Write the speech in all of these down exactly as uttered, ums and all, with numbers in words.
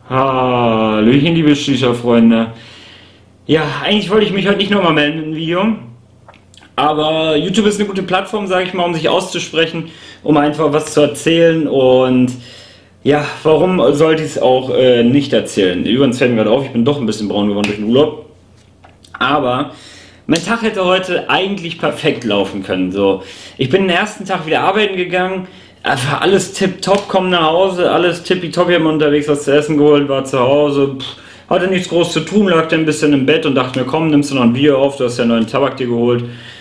Hallöchen, liebe Shisha-Freunde. Ja, eigentlich wollte ich mich heute nicht nochmal melden im Video, aber YouTube ist eine gute Plattform, sage ich mal, um sich auszusprechen, um einfach was zu erzählen und ja, warum sollte ich es auch äh, nicht erzählen? Übrigens fällt mir gerade auf, ich bin doch ein bisschen braun geworden durch den Urlaub, aber mein Tag hätte heute eigentlich perfekt laufen können. So, ich bin den ersten Tag wieder arbeiten gegangen. Einfach alles tipptopp, komm nach Hause, alles tippitopp, ich hab mir unterwegs was zu essen geholt, war zu Hause, pff, hatte nichts groß zu tun, lag dann ein bisschen im Bett und dachte mir, komm, nimmst du noch ein Video auf, du hast ja neuen Tabak dir geholt.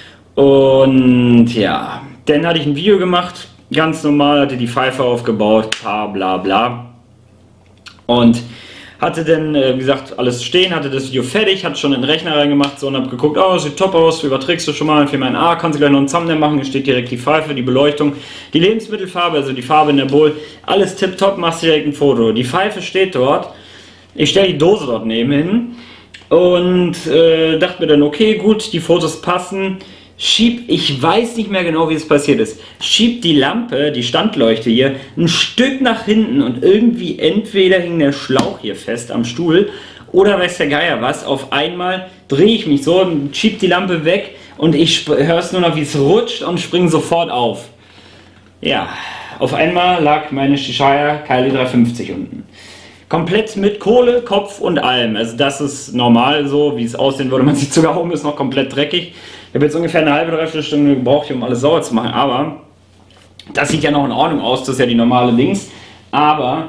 Und ja, dann hatte ich ein Video gemacht, ganz normal, hatte die Pfeife aufgebaut, bla bla bla. Und hatte dann, wie gesagt, alles stehen, hatte das Video fertig, hatte schon in den Rechner reingemacht, so, und hab geguckt, oh, sieht top aus, überträgst du schon mal für meinen A, kannst du gleich noch ein Thumbnail machen, hier steht direkt die Pfeife, die Beleuchtung, die Lebensmittelfarbe, also die Farbe in der Bowl, alles tipptopp, machst direkt ein Foto. Die Pfeife steht dort, ich stelle die Dose dort neben hin und äh, dachte mir dann, okay, gut, die Fotos passen. Schieb, ich weiß nicht mehr genau, wie es passiert ist, schieb die Lampe, die Standleuchte hier, ein Stück nach hinten und irgendwie entweder hing der Schlauch hier fest am Stuhl oder weiß der Geier was, auf einmal drehe ich mich so und schieb die Lampe weg und ich höre es nur noch, wie es rutscht und springe sofort auf. Ja, auf einmal lag meine Shishaya Kylie dreihundertfünfzig unten. Komplett mit Kohle, Kopf und allem. Also das ist normal so, wie es aussehen würde. Man sieht sogar oben ist noch komplett dreckig. Ich habe jetzt ungefähr eine halbe, dreiviertel Stunde gebraucht, um alles sauber zu machen. Aber das sieht ja noch in Ordnung aus. Das ist ja die normale Dings. Aber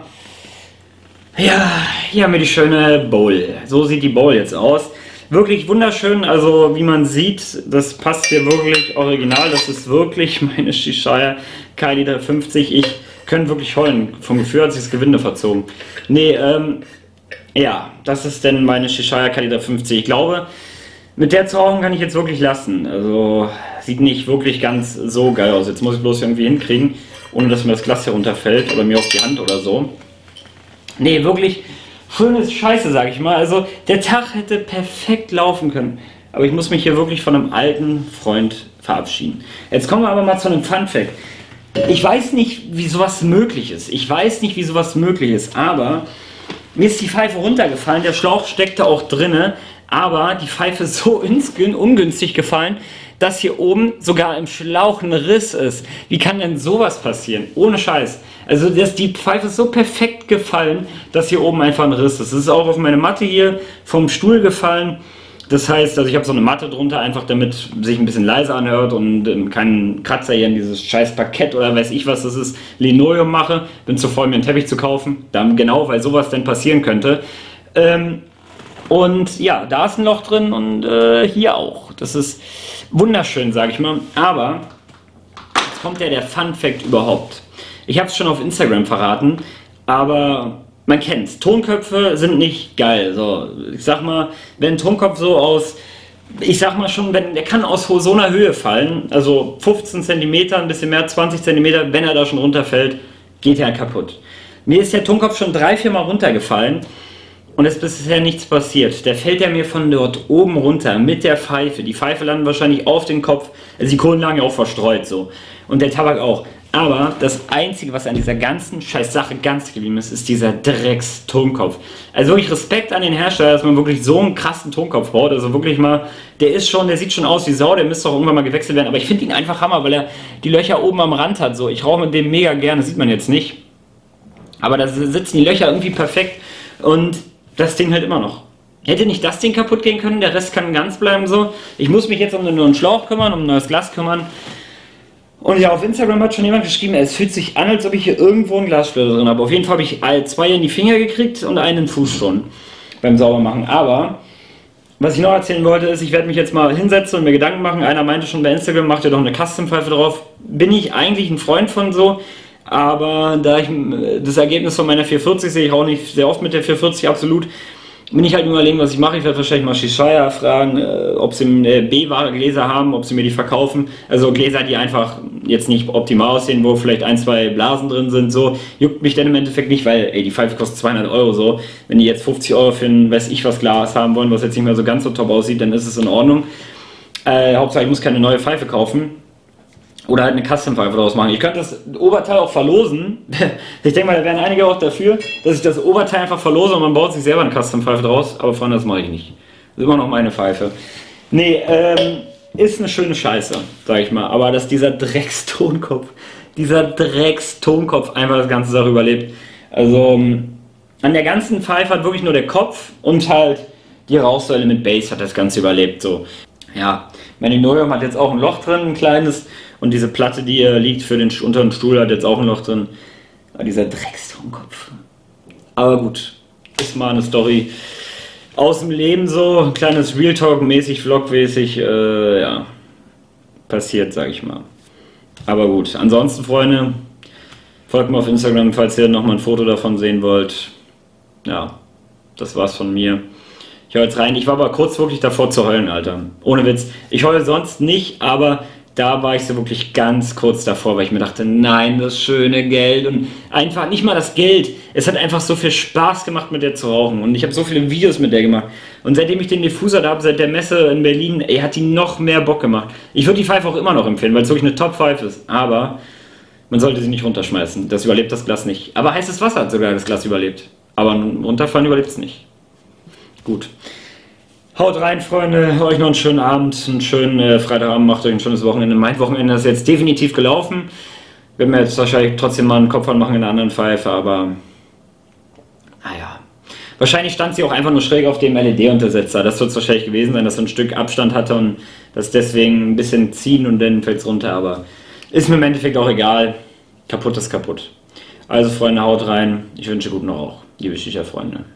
ja, hier haben wir die schöne Bowl. So sieht die Bowl jetzt aus. Wirklich wunderschön. Also wie man sieht, das passt hier wirklich original. Das ist wirklich meine Shishaya Kylie dreihundertfünfzig. Ich könnte wirklich heulen. Vom Gefühl hat sich das Gewinde verzogen. Nee, ähm, ja, das ist denn meine Shishaya Kylie dreihundertfünfzig. Ich glaube, mit der zu rauchen kann ich jetzt wirklich lassen. Also, sieht nicht wirklich ganz so geil aus. Jetzt muss ich bloß irgendwie hinkriegen, ohne dass mir das Glas hier runterfällt oder mir auf die Hand oder so. Nee, wirklich schönes Scheiße, sag ich mal. Also, der Tag hätte perfekt laufen können. Aber ich muss mich hier wirklich von einem alten Freund verabschieden. Jetzt kommen wir aber mal zu einem Funfact. Ich weiß nicht, wie sowas möglich ist. Ich weiß nicht, wie sowas möglich ist, aber mir ist die Pfeife runtergefallen, der Schlauch steckte auch drinne, aber die Pfeife ist so ungünstig gefallen, dass hier oben sogar im Schlauch ein Riss ist. Wie kann denn sowas passieren? Ohne Scheiß. Also das, die Pfeife ist so perfekt gefallen, dass hier oben einfach ein Riss ist. Es ist auch auf meine Matte hier vom Stuhl gefallen. Das heißt, also ich habe so eine Matte drunter, einfach damit sich ein bisschen leiser anhört und ähm, keinen Kratzer hier in dieses scheiß Parkett oder weiß ich was das ist, Linoleum mache. Bin zu voll, mir einen Teppich zu kaufen. Dann genau, weil sowas denn passieren könnte. Ähm, und ja, da ist ein Loch drin und äh, hier auch. Das ist wunderschön, sage ich mal. Aber jetzt kommt ja der Fun-Fact überhaupt. Ich habe es schon auf Instagram verraten, aber man kennt's. Tonköpfe sind nicht geil. So, ich sag mal, wenn ein Tonkopf so aus, ich sag mal schon, wenn der kann aus so einer Höhe fallen, also fünfzehn Zentimeter, ein bisschen mehr, zwanzig Zentimeter, wenn er da schon runterfällt, geht er kaputt. Mir ist der Tonkopf schon drei, vier Mal runtergefallen und es ist bisher nichts passiert. Der fällt ja mir von dort oben runter mit der Pfeife. Die Pfeife landet wahrscheinlich auf den Kopf, also die Kohlen lagen ja auch verstreut so und der Tabak auch. Aber das Einzige, was an dieser ganzen scheiß Sache ganz geblieben ist, ist dieser Drecks-Tonkopf. Also wirklich Respekt an den Hersteller, dass man wirklich so einen krassen Tonkopf baut. Also wirklich mal, der ist schon, der sieht schon aus wie Sau, der müsste auch irgendwann mal gewechselt werden. Aber ich finde ihn einfach Hammer, weil er die Löcher oben am Rand hat. So, ich rauche mit dem mega gerne, das sieht man jetzt nicht. Aber da sitzen die Löcher irgendwie perfekt und das Ding halt immer noch. Hätte nicht das Ding kaputt gehen können, der Rest kann ganz bleiben so. Ich muss mich jetzt um einen neuen Schlauch kümmern, um ein neues Glas kümmern. Und ja, auf Instagram hat schon jemand geschrieben, es fühlt sich an, als ob ich hier irgendwo ein Glassplitter drin habe. Auf jeden Fall habe ich zwei in die Finger gekriegt und einen in den Fuß schon beim Saubermachen. Aber was ich noch erzählen wollte, ist, ich werde mich jetzt mal hinsetzen und mir Gedanken machen. Einer meinte schon bei Instagram, macht ihr doch eine Custom-Pfeife drauf. Bin ich eigentlich ein Freund von so, aber da ich das Ergebnis von meiner vierhundertvierzig sehe, ich auch nicht sehr oft mit der vierhundertvierzig absolut, bin ich halt überlegen, was ich mache. Ich werde wahrscheinlich mal Shishaya fragen, äh, ob sie äh, B-Ware-Gläser haben, ob sie mir die verkaufen. Also Gläser, die einfach jetzt nicht optimal aussehen, wo vielleicht ein, zwei Blasen drin sind. So juckt mich dann im Endeffekt nicht, weil ey, die Pfeife kostet zweihundert Euro so. Wenn die jetzt fünfzig Euro für ein, weiß ich was, Glas haben wollen, was jetzt nicht mehr so ganz so top aussieht, dann ist es in Ordnung. Äh, Hauptsache ich muss keine neue Pfeife kaufen. Oder halt eine Custom-Pfeife draus machen. Ich könnte das Oberteil auch verlosen. Ich denke mal, da wären einige auch dafür, dass ich das Oberteil einfach verlose und man baut sich selber eine Custom-Pfeife draus. Aber Freunde, das mache ich nicht. Das ist immer noch meine Pfeife. Nee, ähm, ist eine schöne Scheiße, sag ich mal. Aber dass dieser Dreckstonkopf, dieser Dreckstonkopf einfach das ganze Sache überlebt. Also, an der ganzen Pfeife hat wirklich nur der Kopf und halt die Rauchsäule mit Bass hat das Ganze überlebt. So. Ja, mein Inoium hat jetzt auch ein Loch drin, ein kleines. Und diese Platte, die hier liegt für den unteren Stuhl, hat jetzt auch ein Loch drin. Aber dieser Dreckstonkopf. Aber gut, ist mal eine Story aus dem Leben so. Ein kleines Real Talk-mäßig, Vlog-mäßig, äh, ja, passiert, sag ich mal. Aber gut, ansonsten, Freunde, folgt mir auf Instagram, falls ihr nochmal ein Foto davon sehen wollt. Ja, das war's von mir. Ich höre jetzt rein. Ich war aber kurz wirklich davor zu heulen, Alter. Ohne Witz. Ich heule sonst nicht, aber da war ich so wirklich ganz kurz davor, weil ich mir dachte, nein, das schöne Geld und einfach nicht mal das Geld. Es hat einfach so viel Spaß gemacht, mit der zu rauchen und ich habe so viele Videos mit der gemacht. Und seitdem ich den Diffuser da habe, seit der Messe in Berlin, ey, hat die noch mehr Bock gemacht. Ich würde die Pfeife auch immer noch empfehlen, weil es wirklich eine Top-Pfeife ist, aber man sollte sie nicht runterschmeißen. Das überlebt das Glas nicht. Aber heißes Wasser hat sogar das Glas überlebt. Aber runterfallen überlebt es nicht. Gut. Haut rein, Freunde. Euch noch einen schönen Abend, einen schönen äh, Freitagabend. Macht euch ein schönes Wochenende. Mein Wochenende ist jetzt definitiv gelaufen. Wir werden jetzt wahrscheinlich trotzdem mal einen Kopf anmachen in einer anderen Pfeife, aber naja. Wahrscheinlich stand sie auch einfach nur schräg auf dem L E D-Untersetzer. Das wird es wahrscheinlich gewesen sein, dass so ein Stück Abstand hatte und das deswegen ein bisschen ziehen und dann fällt es runter. Aber ist mir im Endeffekt auch egal. Kaputt ist kaputt. Also, Freunde, haut rein. Ich wünsche guten Rauch. Liebe Shisha-Freunde.